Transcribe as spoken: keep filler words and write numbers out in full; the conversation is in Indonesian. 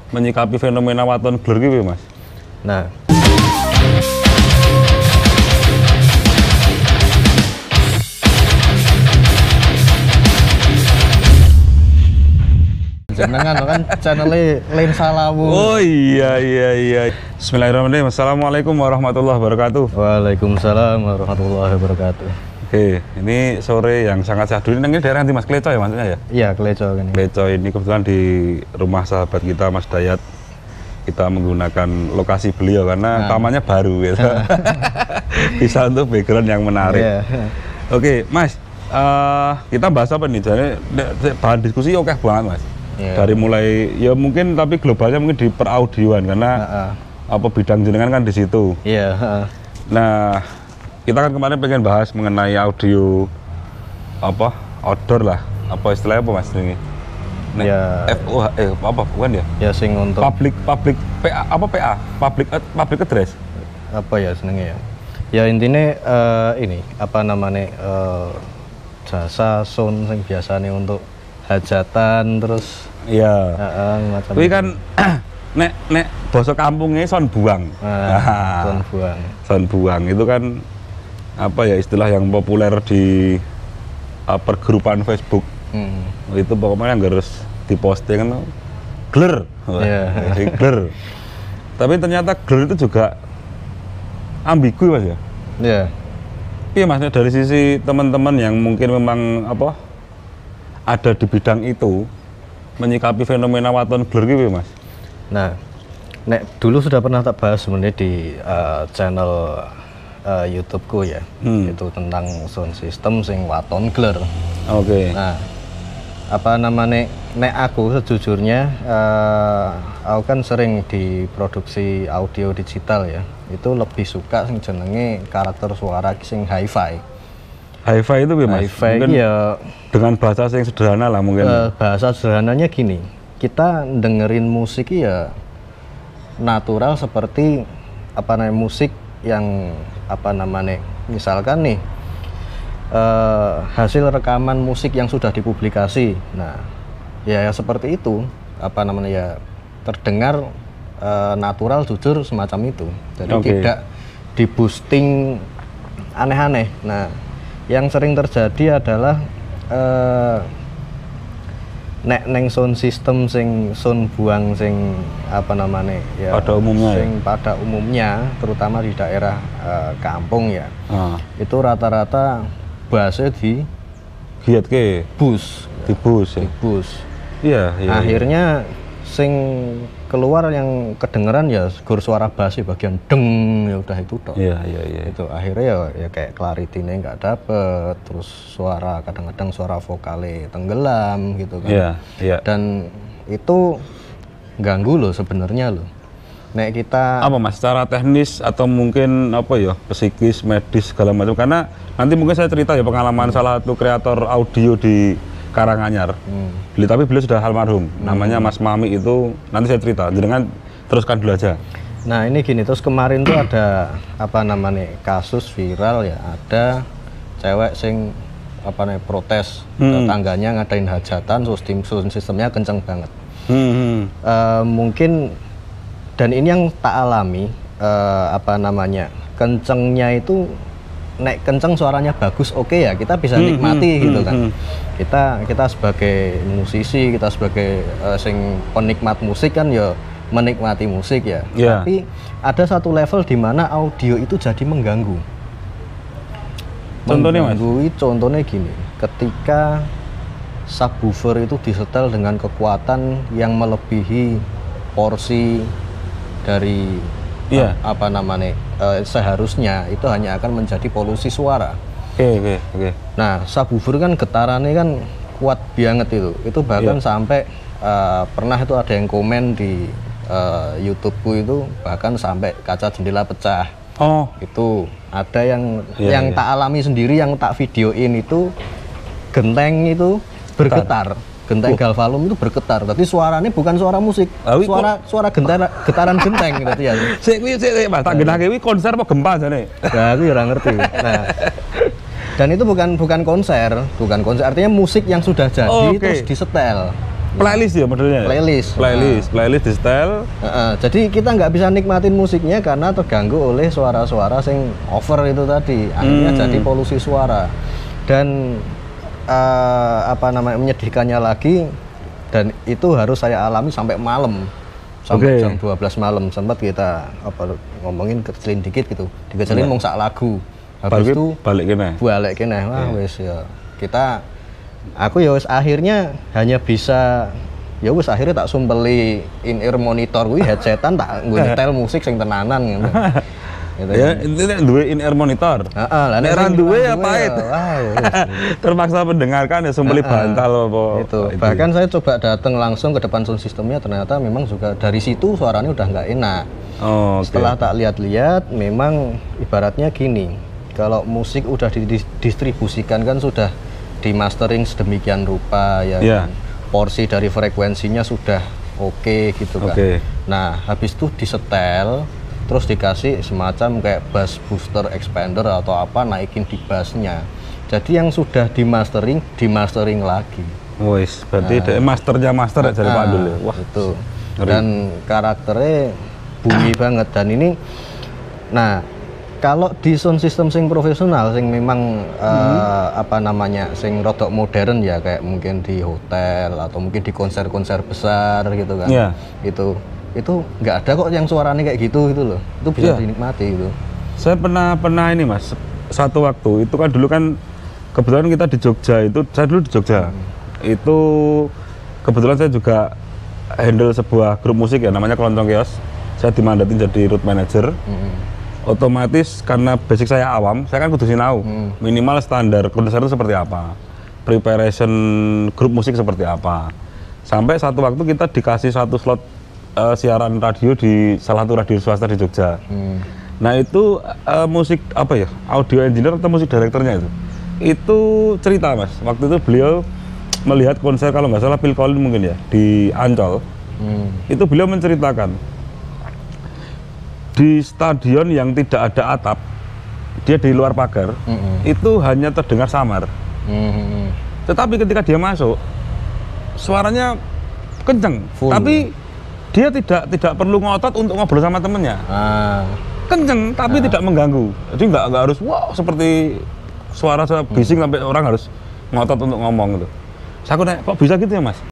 menyikapi fenomena waton blur gitu Mas? Nah, jenengan kan channelnya Lensa Lawu. Oh iya iya iya. Bismillahirrahmanirrahim. Assalamualaikum warahmatullahi wabarakatuh. Waalaikumsalam warahmatullahi wabarakatuh. Oke, ini sore yang sangat syahdu. Ini daerah nanti Mas Kleco ya maksudnya ya? Iya, Kleco ini. Kleco ini kebetulan di rumah sahabat kita Mas Dayat. Kita menggunakan lokasi beliau karena nah. tamannya baru gitu. Bisa untuk background yang menarik. Yeah. Oke, Mas. Uh, kita bahas apa nih? Jadi bahan diskusi oke banget Mas. Yeah. Dari mulai ya mungkin tapi globalnya mungkin di peraudioan karena uh -uh. apa bidang jenengan kan di situ. Iya. Yeah, uh. Nah, kita kan kemarin pengen bahas mengenai audio apa outdoor lah. Apa istilahnya apa Mas ini? Nah, ya. F O H eh apa bukan ya? Ya sing untuk public public P A apa P A public public address. Apa ya senengnya ya? Ya intinya uh, ini apa namanya uh, jasa sound yang biasanya untuk hajatan terus iya uh, uh, macam itu kan nek nek basa kampungnya son buang uh, son buang son buang itu kan apa ya istilah yang populer di uh, pergrupan Facebook hmm. itu pokoknya yang harus diposting kan glur yeah. glur tapi ternyata glur itu juga ambigu Mas ya. Iya. Iya Mas, dari sisi teman-teman yang mungkin memang apa ada di bidang itu menyikapi fenomena waton blur gitu Mas. Nah, nek dulu sudah pernah tak bahas sebenarnya di uh, channel uh, YouTubeku ya, hmm. itu tentang sound system sing waton blur. Oke. Okay. Nah, apa namanya nek aku sejujurnya uh, aku kan sering diproduksi audio digital ya, itu lebih suka sing jenenge karakter suara sing hi-fi. Hi-fi itu Mas? Hi-fi ya dengan bahasa yang sederhana lah mungkin. Uh, bahasa sederhananya gini, kita dengerin musik ya natural seperti apa namanya musik yang apa namanya misalkan nih uh, hasil rekaman musik yang sudah dipublikasi. Nah, ya, ya seperti itu apa namanya ya terdengar uh, natural jujur semacam itu. Jadi okay. tidak di boosting aneh-aneh. Nah, yang sering terjadi adalah uh, nek neng sound system sing sound buang sing apa namanya ya pada umumnya sing ya? pada umumnya terutama di daerah uh, kampung ya ah. itu rata-rata bassnya di giat ke bus di bus ya? Di bus iya, iya akhirnya iya. sing keluar yang kedengeran ya gur suara bass bagian deng ya udah itu toh. Iya iya iya. Itu akhirnya ya, ya kayak clarity-nya nggak dapet, terus suara kadang-kadang suara vokalnya tenggelam gitu kan. Iya iya. Dan itu ganggu loh sebenarnya loh. Nek kita apa Mas secara teknis atau mungkin apa ya psikis, medis segala macam karena nanti mungkin saya cerita ya pengalaman hmm. salah satu kreator audio di Karanganyar, hmm. beli tapi beliau sudah almarhum, hmm. namanya Mas Mami itu nanti saya cerita, jangan teruskan dulu aja. Nah ini gini, terus kemarin tuh ada apa namanya kasus viral ya, ada cewek sing apa namanya protes, hmm. tetangganya ngadain hajatan, sistem sistemnya kenceng banget. Hmm. Uh, mungkin dan ini yang tak alami uh, apa namanya kencengnya itu nek kenceng suaranya bagus oke okay ya kita bisa hmm, nikmati hmm, gitu kan hmm, kita kita sebagai musisi kita sebagai uh, sing penikmat musik kan ya menikmati musik ya yeah. Tapi ada satu level di mana audio itu jadi mengganggu contohnya mengganggu, Mas? Contohnya gini ketika subwoofer itu disetel dengan kekuatan yang melebihi porsi dari yeah. apa namanya uh, seharusnya itu hanya akan menjadi polusi suara. Oke okay, oke okay, oke. Okay. Nah subwoofer kan getarannya kan kuat banget itu. Itu bahkan yeah. sampai uh, pernah itu ada yang komen di uh, YouTubeku itu bahkan sampai kaca jendela pecah. Oh itu ada yang yeah, yang yeah. tak alami sendiri yang tak videoin itu genteng itu bergetar. Genteng oh. galvalum itu bergetar, tapi suaranya bukan suara musik, Awi, suara kok. suara gentara, getaran genteng gitu ya. Sik kuwi sik Mas, tak genake kuwi konser apa gempa jane? Nah, aku ora ngerti. Nah. Dan itu bukan bukan konser, bukan konser artinya musik yang sudah jadi okay. terus disetel. Playlist ya modelnya? Playlist. Playlist, nah. playlist di setel. Uh, uh, jadi kita nggak bisa nikmatin musiknya karena terganggu oleh suara-suara sing over itu tadi. Akhirnya hmm. jadi polusi suara. Dan uh, apa namanya menyedihkannya lagi, dan itu harus saya alami sampai malam. Sampai okay. jam dua belas malam sempat kita apa ngomongin kecelin dikit gitu. Dikecelin mau sak lagu. Habis itu balik kene. Balik kene. Wah, wis ya. Kita aku ya wis akhirnya hanya bisa ya wis akhirnya tak sumpeli in-ear monitor kuwi headsetan tak nggo nyetel musik sing tenanan gitu. Gitu ya, intinya duwe in-ear monitor. Heeh, lah nek ra duwe ya pahit. Terpaksa mendengarkan ya sumpeli bantal apa. Itu. Bahkan saya coba datang langsung ke depan sound systemnya, ternyata memang juga dari situ suaranya udah nggak enak. Oh, okay. Setelah tak lihat-lihat memang ibaratnya gini. Kalau musik udah didistribusikan kan sudah dimastering sedemikian rupa ya, yeah. porsi dari frekuensinya sudah oke okay, gitu kan. Okay. Nah habis itu disetel, terus dikasih semacam kayak bass booster expander atau apa naikin di bassnya. Jadi yang sudah dimastering, dimastering lagi. Wis, berarti nah, masternya master ya jadi Pak Dul ya. Wah itu. Dan karakternya bunyi banget dan ini, nah. Kalau di sound system sing profesional, sing memang hmm. uh, apa namanya, sing rodok modern ya kayak mungkin di hotel atau mungkin di konser-konser besar gitu kan, yeah. itu itu nggak ada kok yang suaranya kayak gitu gitu loh, itu bisa yeah. dinikmati gitu. Saya pernah pernah ini mas, satu waktu itu kan dulu kan kebetulan kita di Jogja itu, saya dulu di Jogja hmm. itu kebetulan saya juga handle sebuah grup musik ya namanya Kelontong Kios, saya dimandatin jadi root manager. Hmm. Otomatis karena basic saya awam, saya kan kudu sinau hmm. minimal standar konser itu seperti apa, preparation grup musik seperti apa. Sampai satu waktu kita dikasih satu slot uh, siaran radio di salah satu radio swasta di Jogja. Hmm. Nah itu uh, musik apa ya, audio engineer atau musik direkturnya itu, itu cerita mas. Waktu itu beliau melihat konser kalau nggak salah Phil Collins mungkin ya di Ancol. Hmm. Itu beliau menceritakan. Di stadion yang tidak ada atap, dia di luar pagar, mm-hmm. itu hanya terdengar samar. Mm-hmm. Tetapi ketika dia masuk, suaranya kenceng. Full. Tapi dia tidak tidak perlu ngotot untuk ngobrol sama temennya. Ah. Kenceng, tapi ah. tidak mengganggu. Jadi nggak nggak harus wow seperti suara bising mm. sampai orang harus ngotot untuk ngomong gitu. Saya kok nanya, kok bisa gitu ya mas?